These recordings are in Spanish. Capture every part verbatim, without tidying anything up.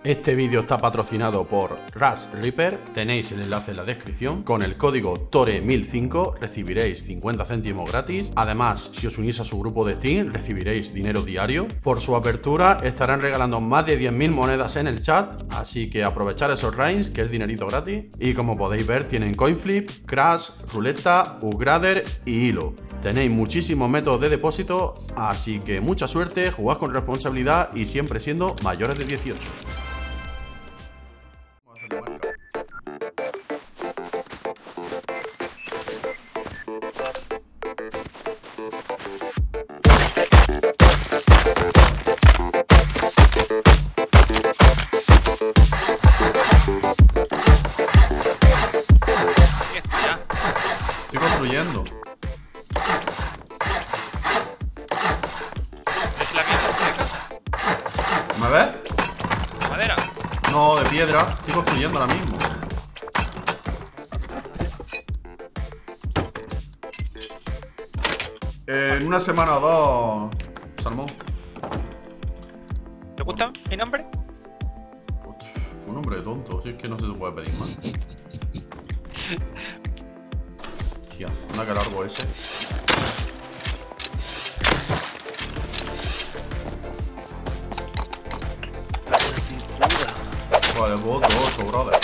Este vídeo está patrocinado por Rush Reaper, tenéis el enlace en la descripción. Con el código T O R E mil cinco recibiréis cincuenta céntimos gratis. Además, si os unís a su grupo de Steam, recibiréis dinero diario. Por su apertura estarán regalando más de diez mil monedas en el chat, así que aprovechar esos reins, que es dinerito gratis. Y como podéis ver, tienen Coinflip, Crash, Ruleta, Upgrader y Hilo. Tenéis muchísimos métodos de depósito, así que mucha suerte, jugad con responsabilidad y siempre siendo mayores de dieciocho. Estoy construyendo. ¿Es la mierda de casa? ¿Me ves? ¿Madera? No, de piedra. Estoy construyendo ahora mismo. Eh, en una semana o dos, Salmón. ¿Te gusta mi nombre? Fue un nombre de tonto, si es que no se te puede pedir más. Hostia, anda que largo ese. Vale, voto ocho, brother.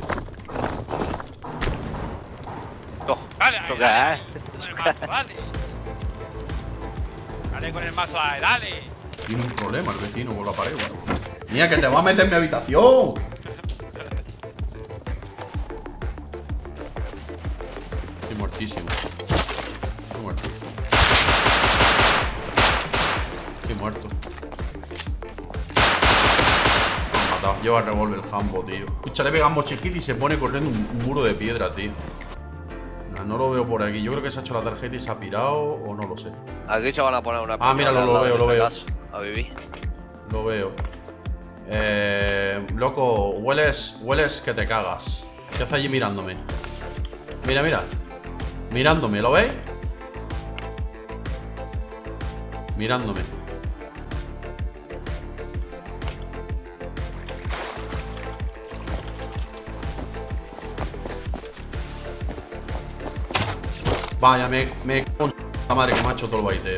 No. Dale, ahí, Toca, dale. ¿eh? Con el mazo, dale. Dale con el mazo ahí, dale. Tiene un problema el vecino con la pared, bueno. Mira, que te va a meter en mi habitación. Estoy muertísimo. Estoy muerto. Estoy muerto. Me han matado. Lleva el revólver el Hambo, tío. Escucha, le pegamos mochiquita y se pone corriendo un, un muro de piedra, tío. No, no lo veo por aquí. Yo creo que se ha hecho la tarjeta y se ha pirado o no lo sé. Aquí se van a poner una. Ah, míralo, al lo lado veo, de lo esta veo. casa, a vivir. Lo veo. Eh, loco, hueles, hueles que te cagas. ¿Qué hace allí mirándome? Mira, mira. Mirándome, ¿lo veis? Mirándome. Vaya, me, me cago en la madre que me ha hecho todo el baiteo.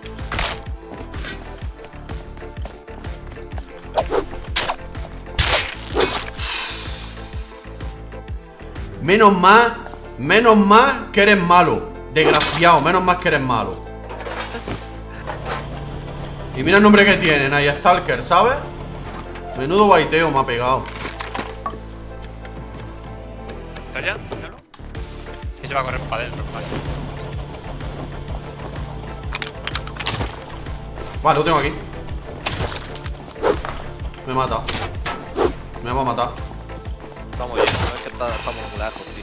Menos más, menos más que eres malo. Desgraciado, menos más que eres malo. Y mira el nombre que tienen, ahí Stalker, ¿sabes? Menudo baiteo me ha pegado. ¿Estás ya? ¿Míralo? Y se va a correr para adentro, vale. Vale, lo tengo aquí. Me mata. Me va a matar. Estamos bien, no es que está, estamos muy lejos, tío.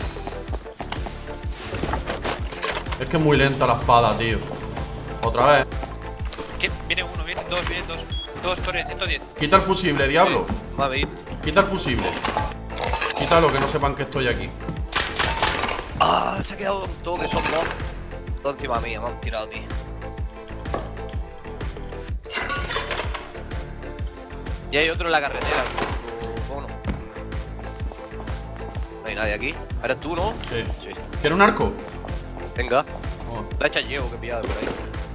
Es que es muy lenta la espada, tío. Otra vez. ¿Qué? Viene uno, vienen dos, vienen dos. Dos torres, ciento diez. Quita el fusible, diablo. Va a ver. Quita el fusible. Quítalo, que no sepan que estoy aquí. Ah, se ha quedado todo que son dos. Todo encima mía, me han tirado, tío. Y hay otro en la carretera. Uno. No hay nadie aquí. ¿Eres tú, no? Sí. Sí. ¿Quiere un arco? Venga. Oh, La echa llevo que he pillado por ahí.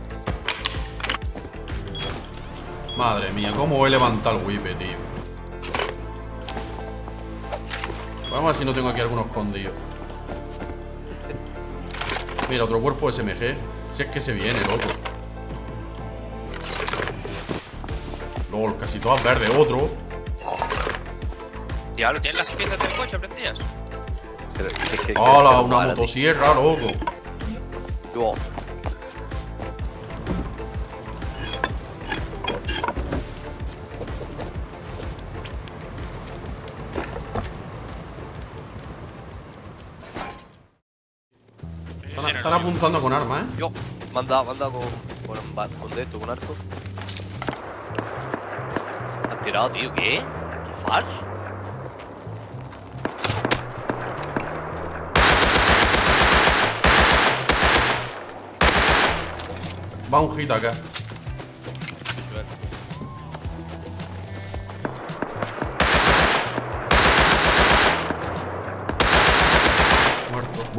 madre mía, cómo he levantado el whip, tío. Vamos a ver si no tengo aquí alguno escondido. Mira, otro cuerpo S M G. Si es que se viene, loco. LOL, casi todas verdes. Otro. Diablo, ¿tienes las piezas del coche prendidas? Pero es que- que- ¡Hala! que- Una para, motosierra, loco. tío. Yo. Están, están apuntando con armas, ¿eh? Yo. Me han dado, me han dado con, con, un bat- con de esto, con arco. Me han tirado, tío. ¿Qué? ¿Qué flash? Va un hit acá.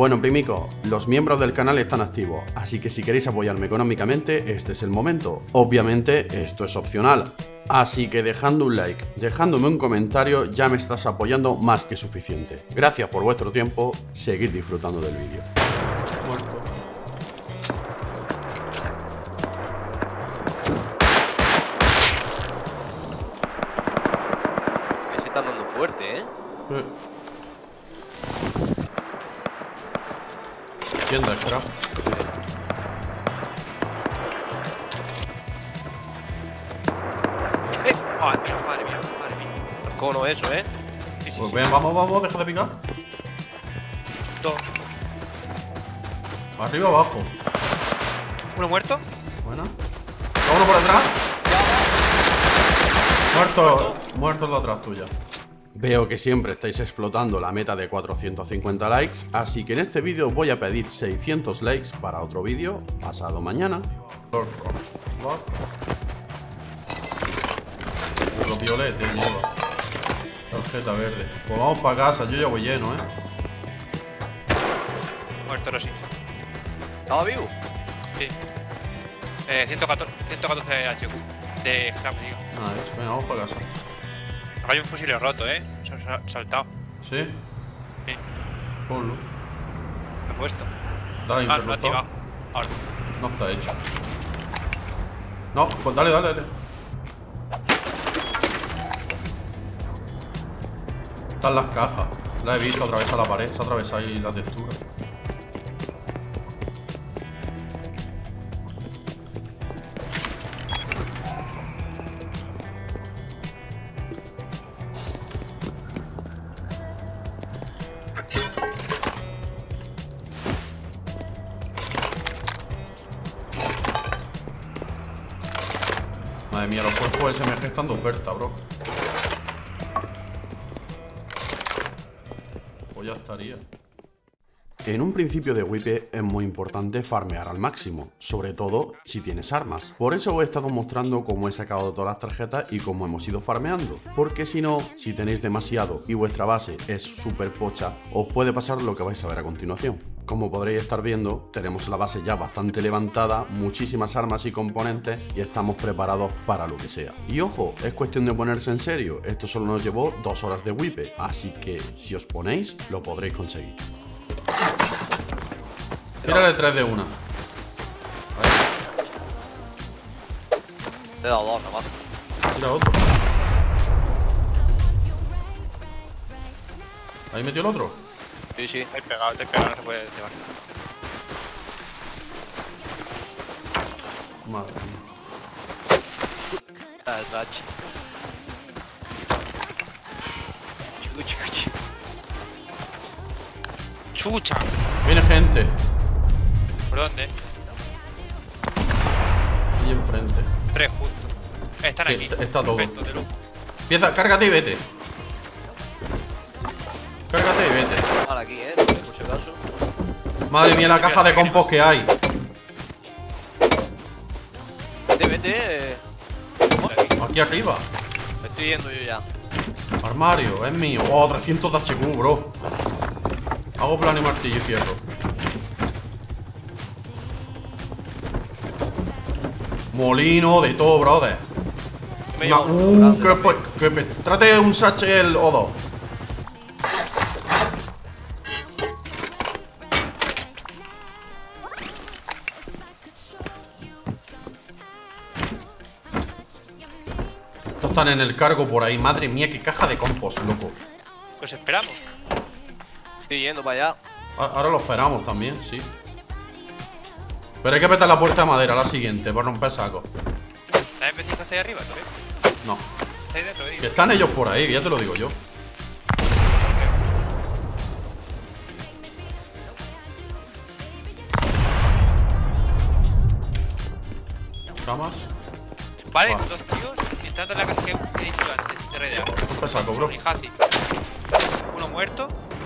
Bueno, primicos, los miembros del canal están activos, así que si queréis apoyarme económicamente, este es el momento. Obviamente, esto es opcional. Así que dejando un like, dejándome un comentario, ya me estás apoyando más que suficiente. Gracias por vuestro tiempo, seguid disfrutando del vídeo. Muerto. Que se están dando fuerte, ¿eh? Eh. ¿Quién da scrap? ¡Eh! Madre mía, madre mía, madre mía. Cono eso, ¿eh? Sí, sí, Pues sí. ven, vamos, vamos, deja de picar. Dos. Arriba, abajo. Uno muerto. Buena. Uno por detrás. Muerto, muerto el de atrás tuya. Veo que siempre estáis explotando la meta de cuatrocientos cincuenta likes, así que en este vídeo voy a pedir seiscientos likes para otro vídeo pasado mañana. Los violetes lleva. Tarjeta verde. Pues vamos para casa, yo ya voy lleno, eh. Muerto, Rosy. ¿Estaba vivo? Sí. Eh, ciento catorce, ciento catorce H Q. De scrap, digo. Ah, es, venga, vamos para casa. Hay un fusil roto, eh. Se ha saltado. ¿Sí? Sí. Ponlo. Lo he puesto. Dale, Ah, lo he interruptor. activado. Ahora. No está hecho. No, pues dale, dale, dale. Están las cajas. La he visto atravesar la pared. Se atraviesa ahí la textura. Madre mía, los cuerpos S M G están de oferta, bro. Pues ya estaría. En un principio de Wipe es muy importante farmear al máximo, sobre todo si tienes armas. Por eso os he estado mostrando cómo he sacado todas las tarjetas y cómo hemos ido farmeando. Porque si no, si tenéis demasiado y vuestra base es súper pocha, os puede pasar lo que vais a ver a continuación. Como podréis estar viendo, tenemos la base ya bastante levantada, muchísimas armas y componentes y estamos preparados para lo que sea. Y ojo, es cuestión de ponerse en serio, esto solo nos llevó dos horas de Wipe, así que si os ponéis, lo podréis conseguir. Tírale tres de una. Te he dado dos nomás. Tira otro. ¿Ahí metió el otro? Sí, sí. Te he pegado, te he pegado, no se puede llevar. Madre mía. Ah, el Ratch. Chico, chico, chico. ¡Chucha! Viene gente. ¿Por dónde? Ahí enfrente. Tres justo. Están Sí, aquí. está- está todo. Perfecto, de luz. Empieza, cárgate y vete. Cárgate y vete. Mal aquí, eh. Por si acaso. Madre mía, la caja de compost que hay. Vete, vete. eh. Aquí arriba. Me estoy yendo yo ya. Armario, es mío. Oh, trescientos de H Q, bro. Hago plano y martillo y fierro. Molino, de todo, brother. Me Una- llevo uno uh, grande qué, también. pe- qué pe- Trate un satchel o dos. Estos están en el cargo por ahí. Madre mía, qué caja de compost, loco. Pues esperamos. Estoy yendo para allá. A- Ahora lo esperamos también, sí. Pero hay que petar la puerta de madera, la siguiente, por romper saco. ¿La M cinco está ahí arriba, tú ves? No. Está ahí dentro, Que digo. están ellos por ahí, que ya te lo digo yo. Camas. Vale, Va. dos tíos entrando en la casa que he dicho antes, de Redea. Romper saco, bro. Y Hazi. Uno muerto.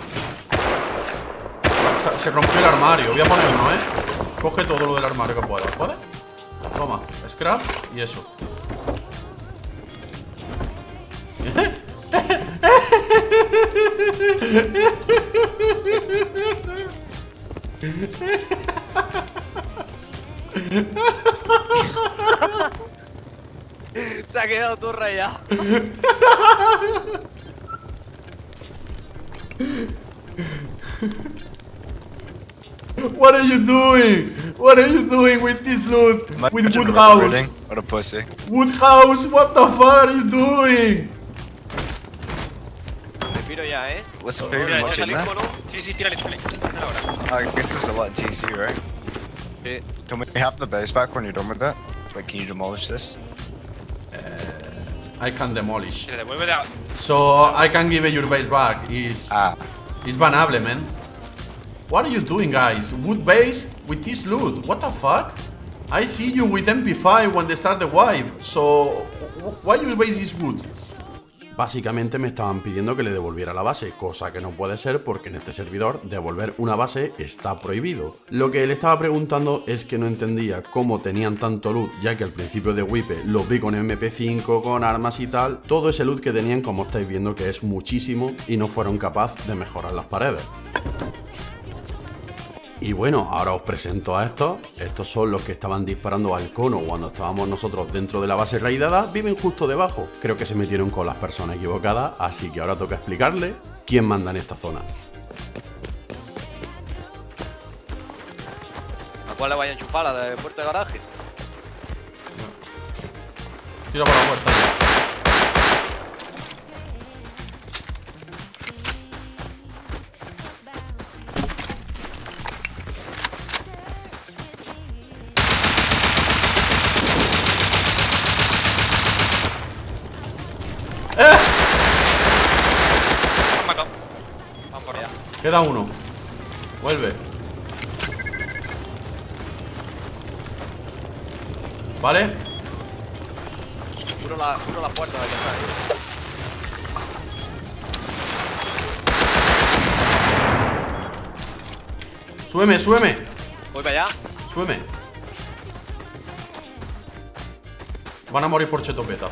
Se, se rompió el armario, voy a poner uno, ¿eh? Coge todo lo del armario que puedas, ¿vale? Toma, scrap y eso. torre ya. What are you doing? What are you doing with this loot? With wood house? What a pussy. Wood house, what the fuck are you doing? Me piro ya, eh. What's the Mira, pretty ya much in salimos, there? ¿no? Sí, sí, tírale, tírale. Tírale ahora. I guess there's a lot of T C, right? Sí. Can we have the base back when you're done with that? Like, can you demolish this? I can demolish. Si le devuelve la... So I can give your base back. Is Ah. is banable, man. What are you doing, guys? Wood base with this loot. What the fuck? I see you with M P five when they start the wipe. So why your base is wood? Básicamente me estaban pidiendo que le devolviera la base, cosa que no puede ser porque en este servidor devolver una base está prohibido. Lo que le estaba preguntando es que no entendía cómo tenían tanto loot, ya que al principio de Wipe los vi con M P cinco, con armas y tal. Todo ese loot que tenían, como estáis viendo, que es muchísimo, y no fueron capaces de mejorar las paredes. Y bueno, ahora os presento a estos. Estos son los que estaban disparando al cono cuando estábamos nosotros dentro de la base raidada. Viven justo debajo. Creo que se metieron con las personas equivocadas, así que ahora toca explicarle quién manda en esta zona. ¿A cuál le vaya a enchufar? ¿La de puerta de garaje? Tira por la puerta. Han matado. Vamos por allá. Queda uno. Vuelve. ¿Vale? Juro la, juro la puerta de casa, eh. Súbeme, súbeme. Voy para allá. Súbeme. Van a morir por chetopeta.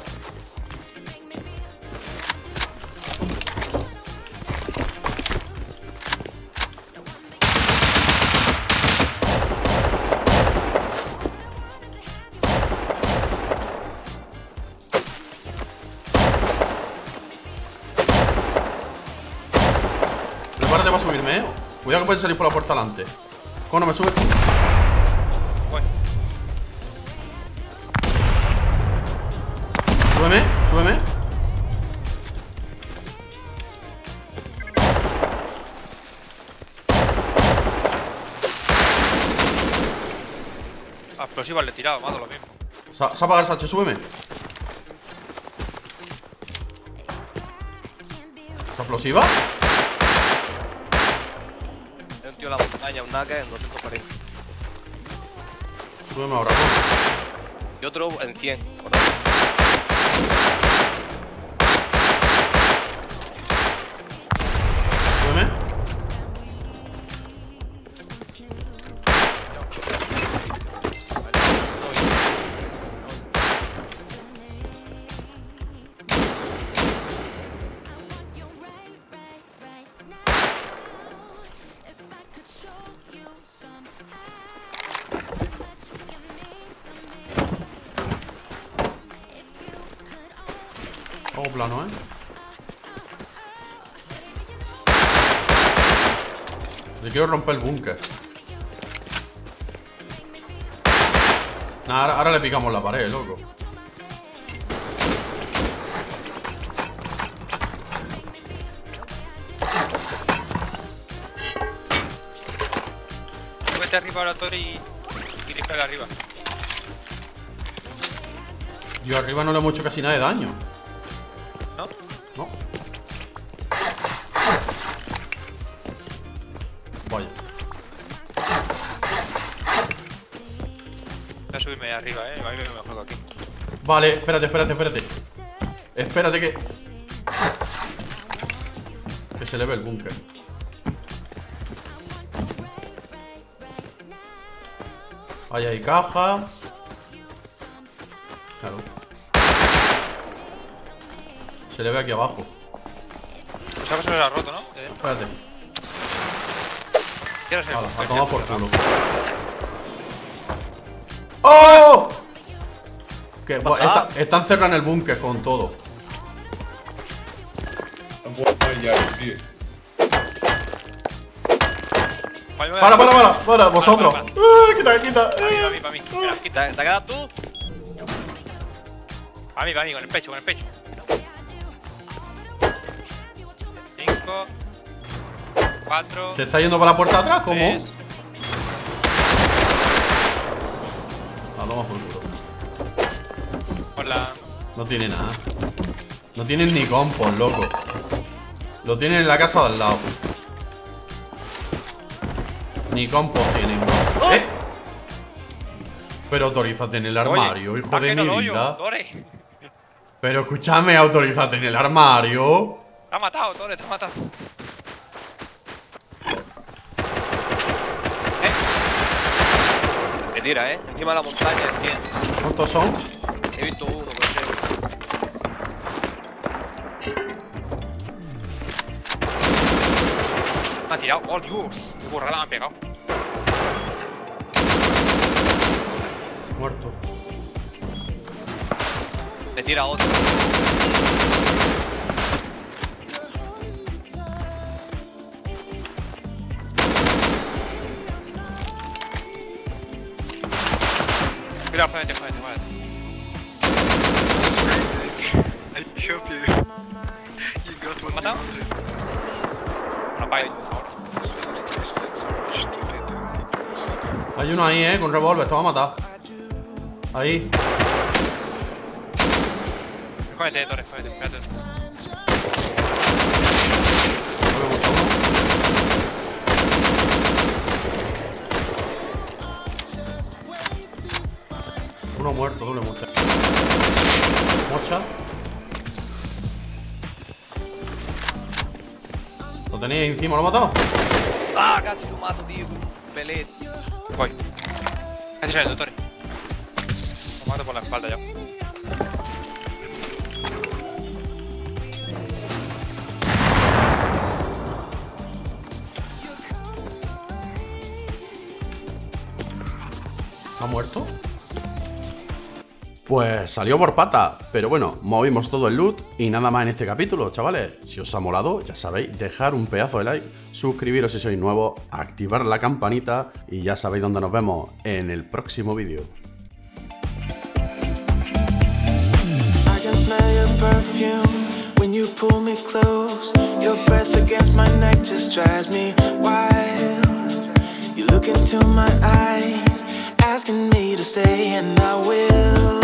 Prepárate para subirme, eh. Cuidado que puedes salir por la puerta delante. ¿Cómo no me subes? Voy. Súbeme, súbeme. A explosivas le he tirado, me ha dado lo mismo. Sa se apaga el Sache, súbeme. ¿Esa explosiva? Hay un tío en la montaña, un nake en doscientos cuarenta. Súbeme ahora, coño. Y otro en cien. Por ahí. Súbeme. Hago plano, eh. Le quiero romper el búnker. Nah, ahora, ahora le picamos la pared, loco. Súbete arriba ahora, Tori, y, y dispara arriba. Yo arriba no le hemos hecho casi nada de daño. ¿No? No. Vaya. Voy a subirme ahí arriba, eh. A mí me mejor que aquí. Vale, espérate, espérate, espérate. Espérate que... Que se le ve el búnker. Ahí hay caja. Claro. Se le ve aquí abajo. Pensaba que se lo era roto, ¿no? Eh, Espérate. ¿Quieres el Hala, búnker? a tomar por Ya, culo. ¡Oh! Que, ¿Qué pasa? está, están cerrados en el búnker con todo. Para, para, para, para, vosotros. para, Ah, quita, quita. Para mí, para mí, para mí. Mira, ¿Te, te quedas tú? para mí, para mí, con el pecho, con el pecho. Cinco. Cuatro. ¿Se está yendo para la puerta de atrás? ¿Cómo? tres. Ah, toma por culo. Hola. No tiene nada. No tienen ni compos, loco. Lo tienen en la casa de al lado. Ni compos tienen. ¿Eh? Pero autorízate en el armario, Oye, hijo de ajeno mi al hoyo, vida. Tore. Pero escúchame, autorízate en el armario. Te ha matado, Tore, te ha matado. Me tira, eh. Encima de la montaña, cien. ¿Cuántos son? He visto uno, pero sé. Me ha tirado. Oh, Dios. Qué borrada me ha pegado. Muerto. Le tira otro. Cuidado, jódete, jódete, jódete. I help you. You got what you ¿Matado? wanted. Bueno, apague, por favor. Hay uno ahí, eh, con revólver, te va a matar. Ahí. Jódete, Tore, jódete, espérate. No me gusta uno. Uno muerto, doble mocha. Mocha. Lo tenéis encima, ¿lo he matado? Ah, casi lo mato, tío. Pelé. Voy. Este es el doctor. Lo mato por la espalda ya. ¿Ha muerto? Pues salió por pata, pero bueno, movimos todo el loot y nada más en este capítulo, chavales. Si os ha molado, ya sabéis, dejar un pedazo de like, suscribiros si sois nuevos, activar la campanita y ya sabéis dónde nos vemos en el próximo vídeo. I can smell your perfume when you pull me close. Your breath against my neck just drives me wild. You look into my eyes, asking me to stay, and I will.